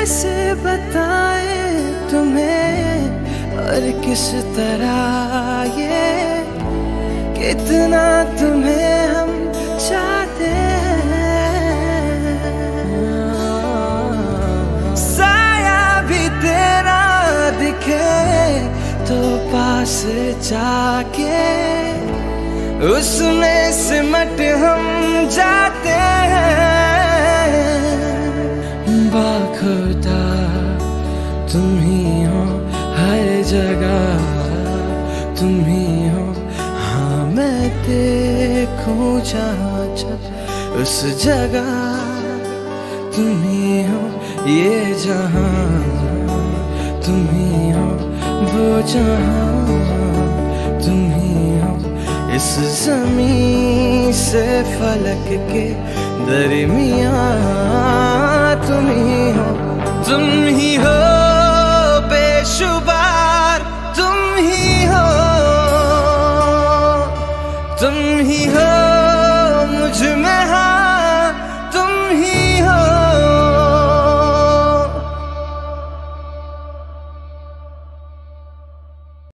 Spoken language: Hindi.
कैसे बताए तुम्हें और किस तरह ये कितना तुम्हें हम चाहते हैं। साया भी तेरा दिखे तो पास जाके उसमें सिमट हम जाते हैं। बाखुदा तुम ही हो हर जगह, तुम ही हो हाँ मैं देखूं जहाँ जब उस जगह। तुम ही हो ये जहाँ, तुम ही हो वो जहाँ, तुम ही हो इस ज़मीं से फलक के दरमियाँ। तुम ही हो, तुम